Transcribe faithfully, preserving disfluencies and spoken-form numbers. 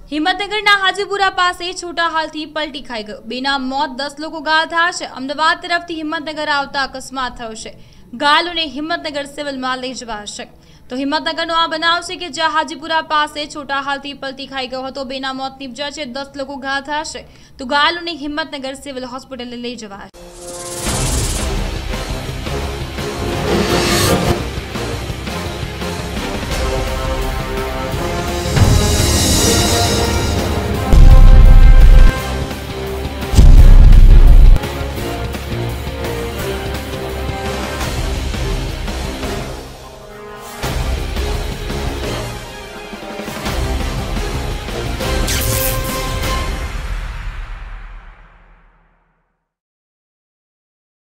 हिम्मतनगरना हाजीपुरा पासे छोटा हालथी पलटी खाई गयो। बेना मौत, दस लोग घायल थया छे। अमदावाद तरफथी हिम्मतनगर आवता अकस्मात थयो छे। घायलोने हिम्मतनगर सिविलमां लई जवाशे। तो हिम्मतनगरनो आ बनाव छे के ज्यां हाजीपुरा पासे छोटा हालथी पलटी खाई गयो हतो। बेना मौत निपज्या छे, दस लोग घायल थया छे। तो घायलोने हिम्मतनगर सिविल होस्पिटले लई जवाया।